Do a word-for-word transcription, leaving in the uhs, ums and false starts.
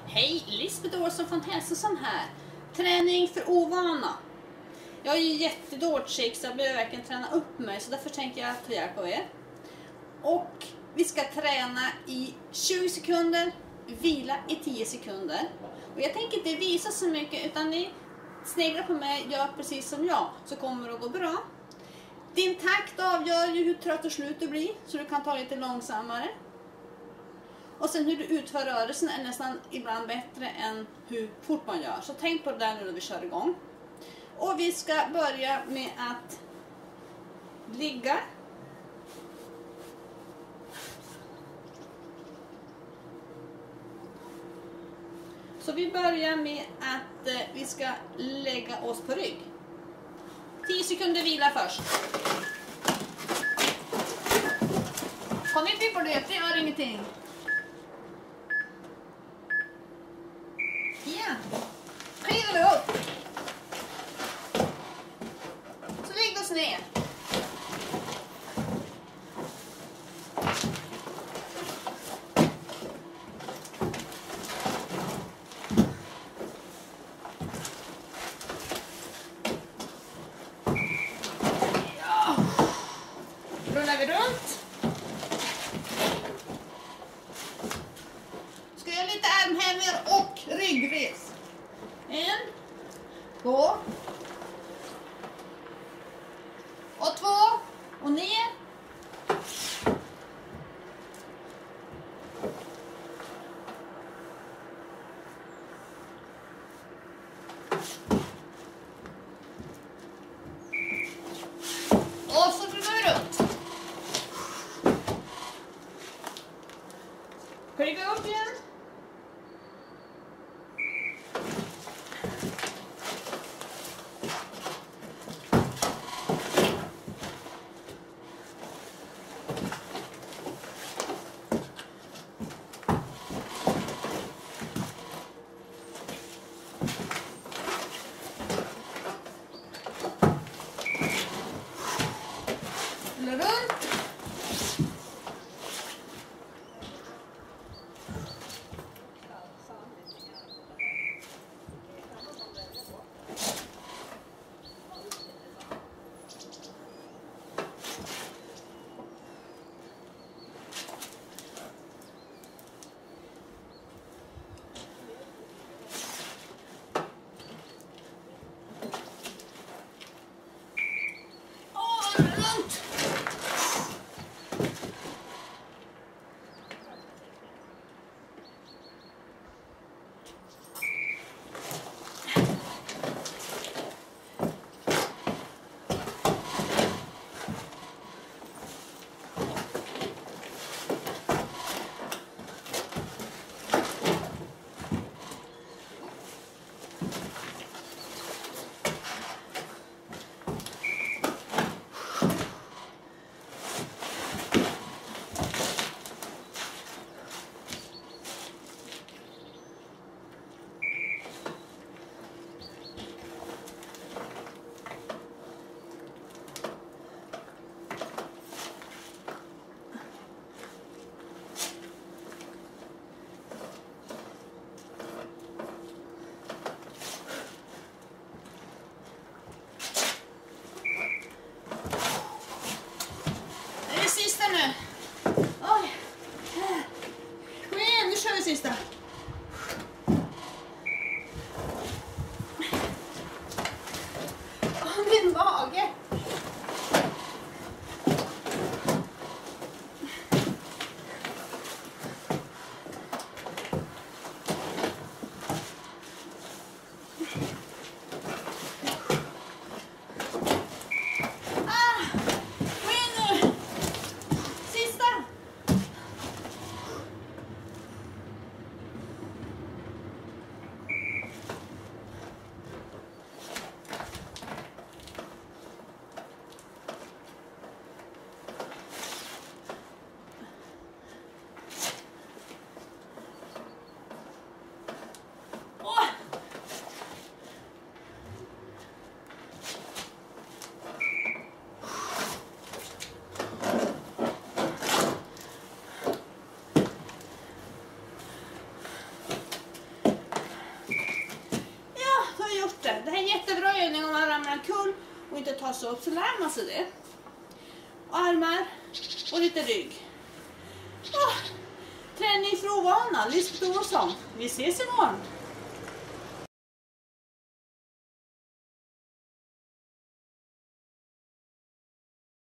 Hej, Lisbeth Olsson från Hälsosam här. Träning för ovana. Jag är ju jättedåligt skick så jag behöver verkligen träna upp mig, så därför tänker jag ta hjälp av er. Och vi ska träna i tjugo sekunder, vila i tio sekunder. Och jag tänker inte visa så mycket, utan ni sneglar på mig, gör precis som jag, så kommer det att gå bra. Din takt avgör ju hur trött och slut du blir, så du kan ta lite långsammare. Och sen hur du utför rörelsen är nästan ibland bättre än hur fort man gör. Så tänk på det där nu när vi kör igång. Och vi ska börja med att ligga. Så vi börjar med att eh, vi ska lägga oss på rygg. tio sekunder vila först. Kom inte på det, det gör ingenting. Ja, skidor upp. Så lägg oss ner. Ja. Rullar vi runt. Ska göra lite armhävningar och ryggres. En, två och två och ner. Och så rullar vi runt. Skicka upp igen. Runt. Och runt. Nu. Oj. Kom igen, nu kör vi sista. Åh, min mage. här. Det här är en jättebra övning om man ramlar omkull och inte tar sig upp, så lär man sig det. Armar och lite rygg. Oh, träning för ovana, Lisbeth Olsson. Vi ses imorgon.